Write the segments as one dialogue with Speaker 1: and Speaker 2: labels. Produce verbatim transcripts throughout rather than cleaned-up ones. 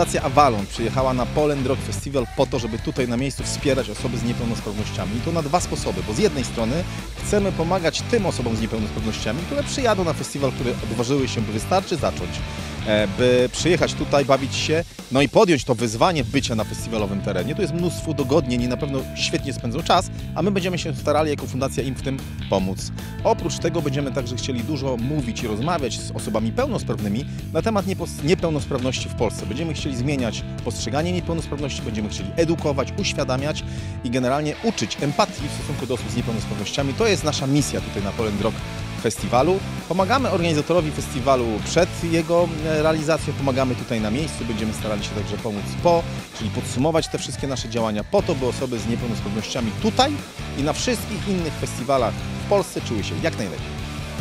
Speaker 1: Fundacja Avalon przyjechała na Poland Rock Festival po to, żeby tutaj na miejscu wspierać osoby z niepełnosprawnościami. I to na dwa sposoby, bo z jednej strony chcemy pomagać tym osobom z niepełnosprawnościami, które przyjadą na festiwal, które odważyły się, by wystarczy zacząć, by przyjechać tutaj, bawić się, no i podjąć to wyzwanie bycia na festiwalowym terenie. Tu jest mnóstwo dogodnień i na pewno świetnie spędzą czas, a my będziemy się starali jako fundacja im w tym pomóc. Oprócz tego będziemy także chcieli dużo mówić i rozmawiać z osobami pełnosprawnymi na temat niepełnosprawności w Polsce. Będziemy chcieli zmieniać postrzeganie niepełnosprawności, będziemy chcieli edukować, uświadamiać i generalnie uczyć empatii w stosunku do osób z niepełnosprawnościami. To jest nasza misja tutaj na Poland Rock Festiwalu. Pomagamy organizatorowi festiwalu przed jego realizacją, pomagamy tutaj na miejscu, będziemy starali się także pomóc po, czyli podsumować te wszystkie nasze działania po to, by osoby z niepełnosprawnościami tutaj i na wszystkich innych festiwalach w Polsce czuły się jak najlepiej.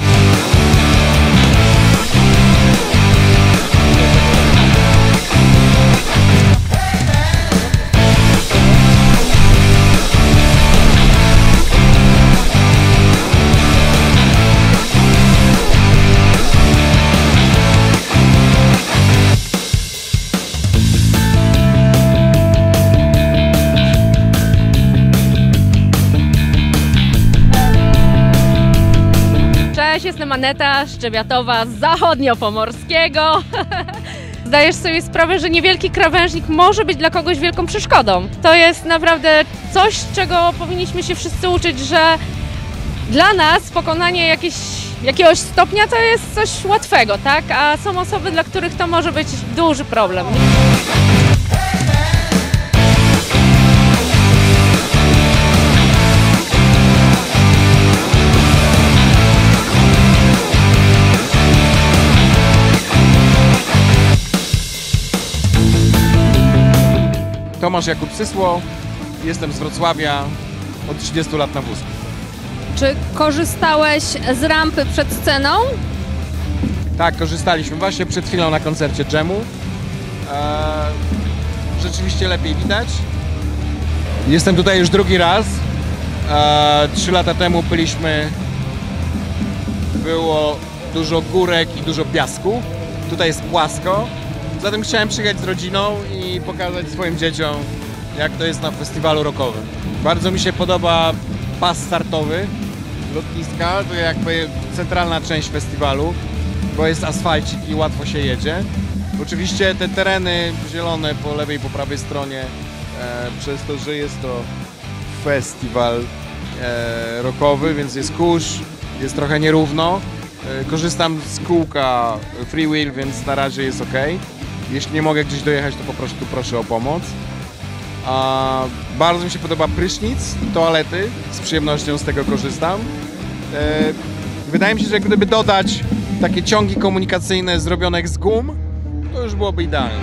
Speaker 2: Cześć, jestem Aneta Szczebiatowa z Zachodniopomorskiego. Zdajesz sobie sprawę, że niewielki krawężnik może być dla kogoś wielką przeszkodą. To jest naprawdę coś, czego powinniśmy się wszyscy uczyć, że dla nas pokonanie jakieś, jakiegoś stopnia to jest coś łatwego, tak? A są osoby, dla których to może być duży problem.
Speaker 3: Tomasz Jakub Sysło, jestem z Wrocławia, od trzydziestu lat na wózku.
Speaker 2: Czy korzystałeś z rampy przed sceną?
Speaker 3: Tak, korzystaliśmy właśnie przed chwilą na koncercie Dżemu. Eee, rzeczywiście lepiej widać. Jestem tutaj już drugi raz. Eee, trzy lata temu byliśmy, było dużo górek i dużo piasku. Tutaj jest płasko. Zatem chciałem przyjechać z rodziną i pokazać swoim dzieciom, jak to jest na festiwalu rockowym. Bardzo mi się podoba pas startowy lotniska, to jakby centralna część festiwalu, bo jest asfalcik i łatwo się jedzie. Oczywiście te tereny zielone po lewej i po prawej stronie, e, przez to, że jest to festiwal e, rockowy, więc jest kurz, jest trochę nierówno. E, korzystam z kółka freewheel, więc na razie jest ok. Jeśli nie mogę gdzieś dojechać, to po prostu proszę o pomoc. A, bardzo mi się podoba prysznic i toalety, z przyjemnością z tego korzystam. E, wydaje mi się, że gdyby dodać takie ciągi komunikacyjne zrobione z gum, to już byłoby idealnie.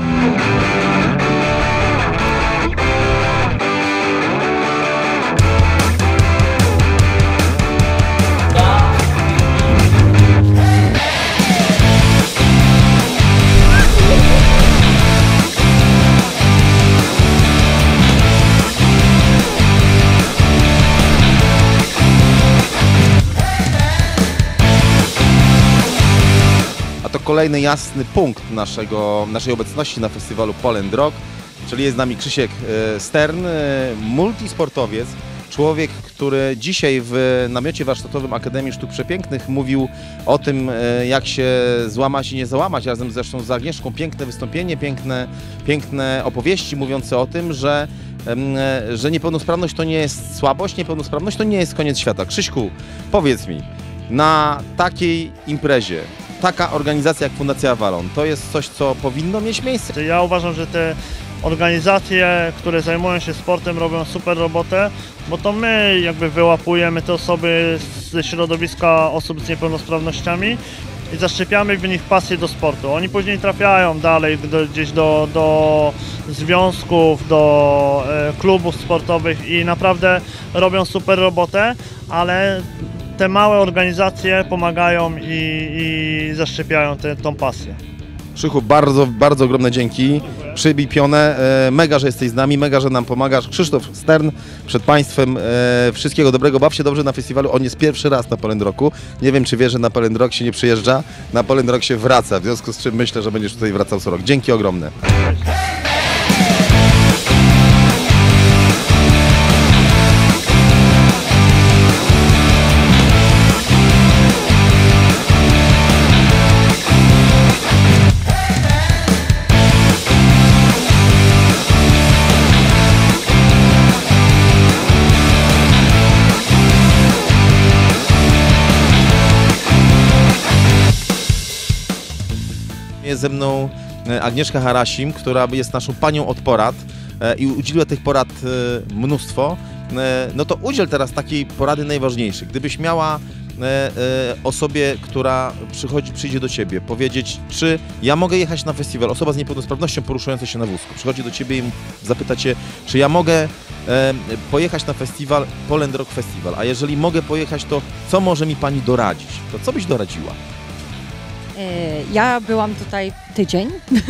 Speaker 1: To kolejny jasny punkt naszego, naszej obecności na festiwalu Poland Rock, czyli jest z nami Krzysiek Stern, multisportowiec, człowiek, który dzisiaj w namiocie warsztatowym Akademii Sztuk Przepięknych mówił o tym, jak się złamać i nie załamać, razem zresztą z Agnieszką. Piękne wystąpienie, piękne, piękne opowieści mówiące o tym, że, że niepełnosprawność to nie jest słabość, niepełnosprawność to nie jest koniec świata. Krzyśku, powiedz mi, na takiej imprezie, taka organizacja jak Fundacja Avalon, to jest coś, co powinno mieć miejsce?
Speaker 4: Ja uważam, że te organizacje, które zajmują się sportem, robią super robotę, bo to my jakby wyłapujemy te osoby ze środowiska osób z niepełnosprawnościami i zaszczepiamy w nich pasję do sportu. Oni później trafiają dalej do, gdzieś do, do związków, do e, klubów sportowych i naprawdę robią super robotę, ale te małe organizacje pomagają i, i zaszczepiają tę pasję.
Speaker 1: Krzychu, bardzo, bardzo ogromne dzięki. Przybij pionę. E, mega, że jesteś z nami, mega, że nam pomagasz. Krzysztof Stern przed Państwem. E, wszystkiego dobrego. Baw się dobrze na festiwalu. On jest pierwszy raz na Poland Rocku. Nie wiem, czy wie, że na Poland Rock się nie przyjeżdża. Na Poland Rock się wraca. W związku z czym myślę, że będziesz tutaj wracał co rok. Dzięki ogromne. Jest ze mną Agnieszka Harasim, która jest naszą panią od porad i udzieliła tych porad mnóstwo. No to udziel teraz takiej porady najważniejszej. Gdybyś miała osobie, która przychodzi, przyjdzie do Ciebie, powiedzieć, czy ja mogę jechać na festiwal, osoba z niepełnosprawnością poruszająca się na wózku, przychodzi do Ciebie i zapyta Cię, czy ja mogę pojechać na festiwal, Poland Rock Festival, a jeżeli mogę pojechać, to co może mi Pani doradzić? To co byś doradziła?
Speaker 5: Ja byłam tutaj tydzień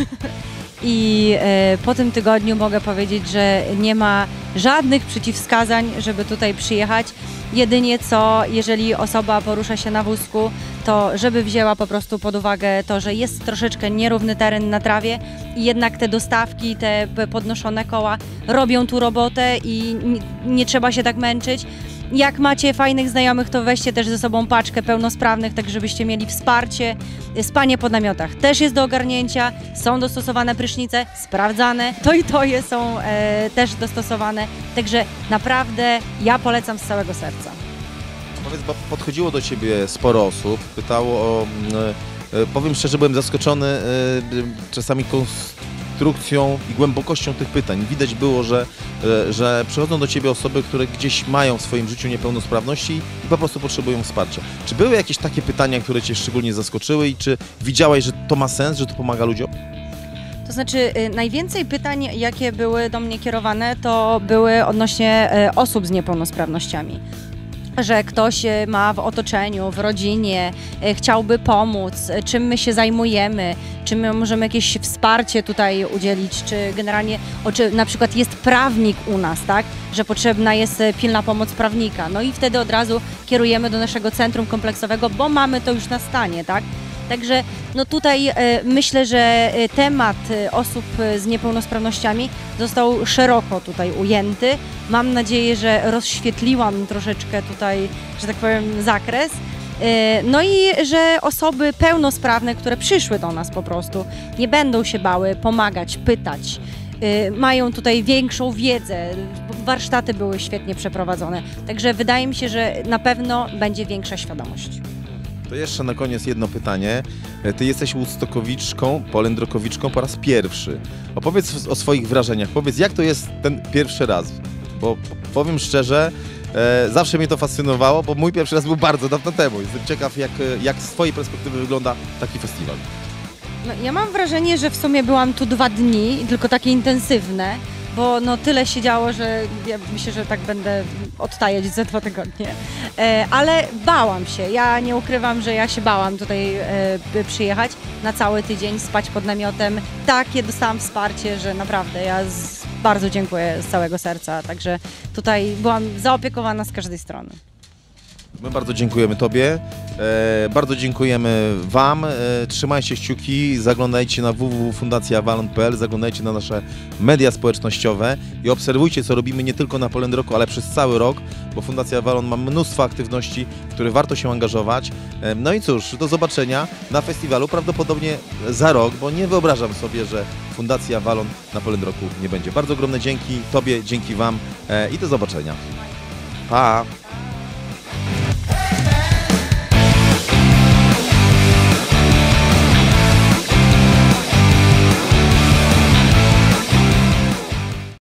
Speaker 5: i po tym tygodniu mogę powiedzieć, że nie ma żadnych przeciwwskazań, żeby tutaj przyjechać. Jedynie co, jeżeli osoba porusza się na wózku, to żeby wzięła po prostu pod uwagę to, że jest troszeczkę nierówny teren na trawie i jednak te dostawki, te podnoszone koła robią tu robotę i nie, nie trzeba się tak męczyć. Jak macie fajnych znajomych, to weźcie też ze sobą paczkę pełnosprawnych, tak żebyście mieli wsparcie. Spanie po namiotach też jest do ogarnięcia, są dostosowane prysznice, sprawdzane, to i to je są e, też dostosowane, także naprawdę ja polecam z całego serca.
Speaker 1: Powiedz, bo podchodziło do Ciebie sporo osób, pytało o, e, powiem szczerze, byłem zaskoczony e, czasami konstrukcją i głębokością tych pytań. Widać było, że, e, że przychodzą do Ciebie osoby, które gdzieś mają w swoim życiu niepełnosprawności i po prostu potrzebują wsparcia. Czy były jakieś takie pytania, które Cię szczególnie zaskoczyły i czy widziałaś, że to ma sens, że to pomaga ludziom?
Speaker 5: To znaczy y, najwięcej pytań, jakie były do mnie kierowane, to były odnośnie y, osób z niepełnosprawnościami. Że ktoś ma w otoczeniu, w rodzinie, chciałby pomóc, czym my się zajmujemy, czy my możemy jakieś wsparcie tutaj udzielić, czy generalnie, o, czy na przykład jest prawnik u nas, tak, że potrzebna jest pilna pomoc prawnika. No i wtedy od razu kierujemy do naszego centrum kompleksowego, bo mamy to już na stanie, tak. Także no tutaj y, myślę, że temat osób z niepełnosprawnościami został szeroko tutaj ujęty. Mam nadzieję, że rozświetliłam troszeczkę tutaj, że tak powiem, zakres. Y, no i że osoby pełnosprawne, które przyszły do nas po prostu, nie będą się bały pomagać, pytać. Y, mają tutaj większą wiedzę, warsztaty były świetnie przeprowadzone. Także wydaje mi się, że na pewno będzie większa świadomość.
Speaker 1: To jeszcze na koniec jedno pytanie. Ty jesteś Woodstockowiczką, Polendrockowiczką po raz pierwszy. Opowiedz o swoich wrażeniach. Powiedz, jak to jest ten pierwszy raz. Bo powiem szczerze, e, zawsze mnie to fascynowało, bo mój pierwszy raz był bardzo dawno temu. Jestem ciekaw, jak, jak z twojej perspektywy wygląda taki festiwal.
Speaker 5: No, ja mam wrażenie, że w sumie byłam tu dwa dni, tylko takie intensywne, bo no tyle się działo, że ja myślę, że tak będę odtajać za dwa tygodnie. E, ale bałam się, ja nie ukrywam, że ja się bałam tutaj e, przyjechać na cały tydzień, spać pod namiotem. Takie dostałam wsparcie, że naprawdę ja z, bardzo dziękuję z całego serca, także tutaj byłam zaopiekowana z każdej strony.
Speaker 1: My bardzo dziękujemy Tobie, e, bardzo dziękujemy Wam, e, trzymajcie kciuki, zaglądajcie na w w w kropka fundacja avalon kropka p l, zaglądajcie na nasze media społecznościowe i obserwujcie, co robimy nie tylko na Poland Rocku, ale przez cały rok, bo Fundacja Avalon ma mnóstwo aktywności, w które warto się angażować. E, no i cóż, do zobaczenia na festiwalu prawdopodobnie za rok, bo nie wyobrażam sobie, że Fundacja Avalon na Poland Rocku nie będzie. Bardzo ogromne dzięki Tobie, dzięki Wam e, i do zobaczenia. Pa!